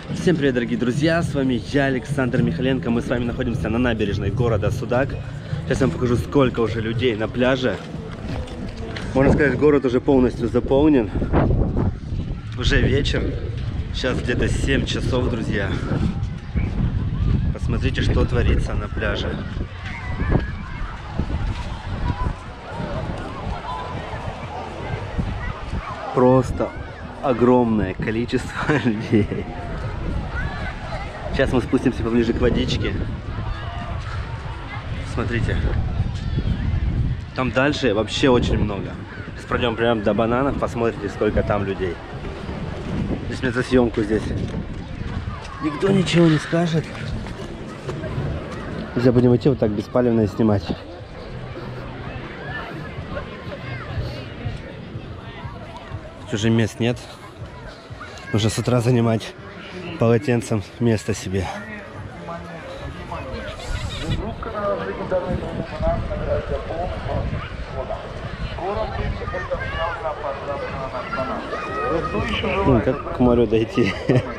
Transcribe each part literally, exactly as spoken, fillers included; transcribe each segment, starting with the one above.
Всем привет, дорогие друзья, с вами я, Александр Михаленко. Мы с вами находимся на набережной города Судак. Сейчас я вам покажу, сколько уже людей на пляже. Можно сказать, город уже полностью заполнен. Уже вечер. Сейчас где-то семь часов, друзья. Посмотрите, что творится на пляже. Просто огромное количество людей. Сейчас мы спустимся поближе к водичке. Смотрите. Там дальше вообще очень много. Сейчас пройдем прямо до бананов, посмотрите, сколько там людей. Здесь мне за съемку здесь никто ничего не скажет. Сейчас будем идти вот так беспалевно и снимать. Тут уже мест нет. Нужно с утра занимать полотенцем место себе. Ну, как к морю дойти?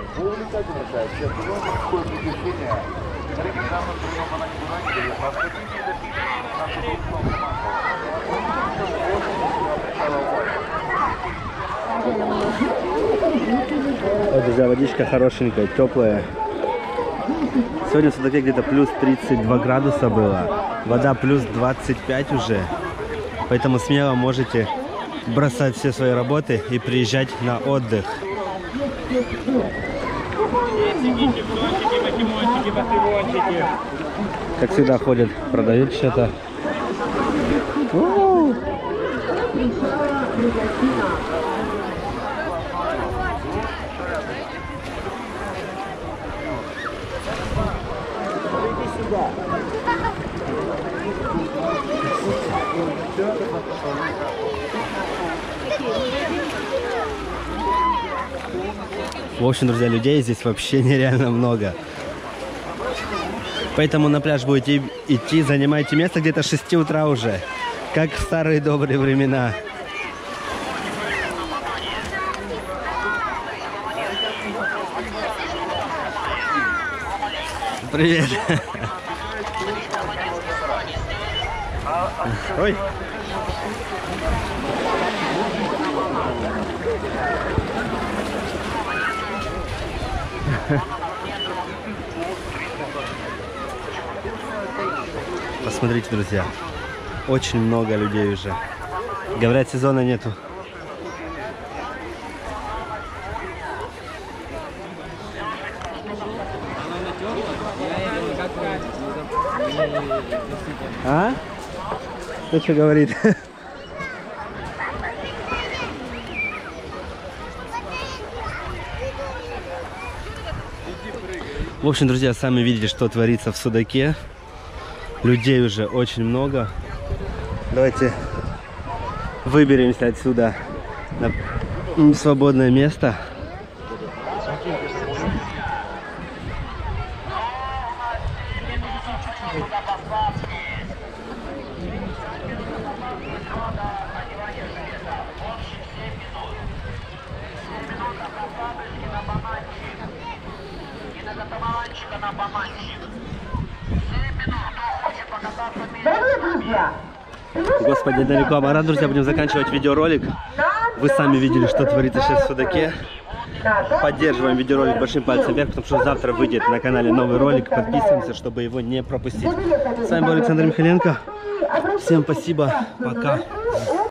Вот, друзья, водичка хорошенькая, теплая. Сегодня в Судаке где-то плюс тридцать два градуса было. Вода плюс двадцать пять уже. Поэтому смело можете бросать все свои работы и приезжать на отдых. Как всегда ходят, продают что-то. В общем, друзья, людей здесь вообще нереально много. Поэтому на пляж будете идти, занимайте место где-то с шести утра уже. Как в старые добрые времена. Привет. Ой. Посмотрите, друзья, очень много людей уже. Говорят, сезона нету. А? Кто что говорит? В общем, друзья, сами видите, что творится в Судаке. Людей уже очень много. Давайте выберемся отсюда на свободное место. Господи, это реклама. Рад, друзья, будем заканчивать видеоролик. Вы сами видели, что творится сейчас в Судаке. Поддерживаем видеоролик большим пальцем вверх, потому что завтра выйдет на канале новый ролик. Подписываемся, чтобы его не пропустить. С вами был Александр Михаленко. Всем спасибо. Пока.